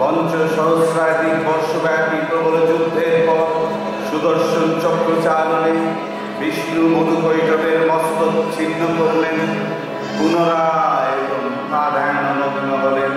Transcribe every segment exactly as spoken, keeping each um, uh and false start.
পঞ্চসহস্রাধিক বর্ষব্যাপী প্রবল যুদ্ধের পর সুদর্শন চক্র চালনে বিষ্ণু মধুকৈটবের মস্তক ছিন্ন করলেন। পুনরায় ব্রহ্মা ধ্যানমগ্ন হলেন।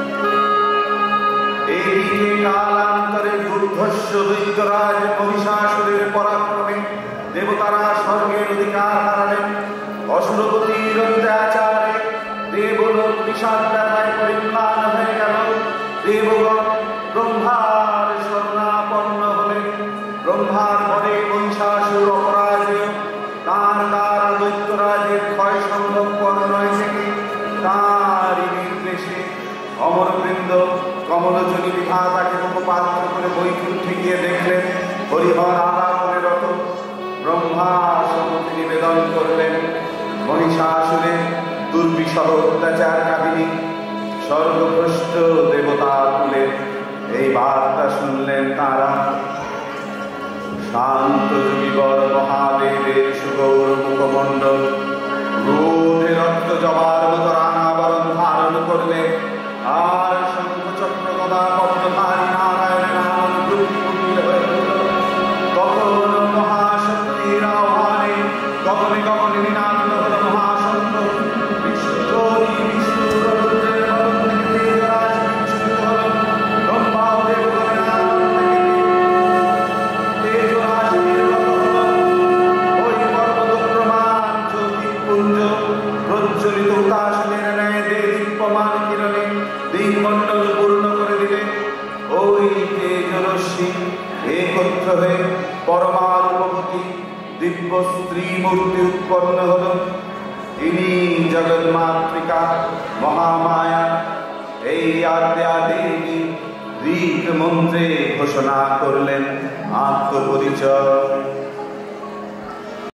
এইদিকে কালান্তরে দুর্ধর্ষ দৈত্যরাজ মহিষাসুরের পরাক্রমে দেবতারা স্বর্গের অধিকার হারালেন। অসুরপতির অত্যাচারে দেবলোক বিষাদ ব্যথায় পরিম্লান হয়ে গেল। দেবগণ ব্রহ্মার শরণাপন্ন হলেন। ব্রহ্মার পরে মহিষাসুর অপরাজেয়, তার দ্বারা দৈত্যরাজের ক্ষয় সম্ভবপর নয় থেকে তাঁরই নির্দেশে অমরবৃন্দ কমলজনী বিধাতাকে মুখপাত্র করে বৈকুণ্ঠে গিয়ে দেখলেন হরিহর আলাপনে রত। ব্রহ্মা সম্মুখে নিবেদন করলেন মহিষাসুরের দুর্বিষহ অত্যাচার কাহিনী। স্বর্গভ্রষ্ট দেবতা কুলে এই বার্তা শুনলেন তারা। শান্ত যোগীবর মহাদেবের সুগৌর মুখমণ্ডল ক্রোধে রক্ত জবার মতো রাঙাবরণ ধারণ করলেন। আর শঙ্খ চক্র গদা পদ্মধারী নারায়ণের আনন্দ পুঞ্জিত হয়ে উঠল। তখন মহাশক্তির আহ্বানে গগনে গগনে নিনাদ হল মহাশঙ্খ। বিষ্ণুরি বিষ্ণুরুদ্রের বরণ থেকে তেজরাজ বিচ্ছুরিত হল। ব্রহ্মা ও দেবগণের আনন্দ থেকে তেজরাজ নির্গত হল। ওই পর্বতক্রমান জ্যোতিপুঞ্জ প্রজ্বলিত উদাসীনের ন্যায় দীপ্যমান কিরণে দিনমণ্ডল পূর্ণ করে দিলে। ওই তেজরশ্মি একত্র হয়ে পরমারূপবতী দিব্য স্ত্রী মূর্তি উৎপন্ন হল। ইনি জগন্মাতৃকা মহামায়া। এই আদ্যা দেবী ঋক মন্ত্রে ঘোষণা করলেন আত্মপরিচয়।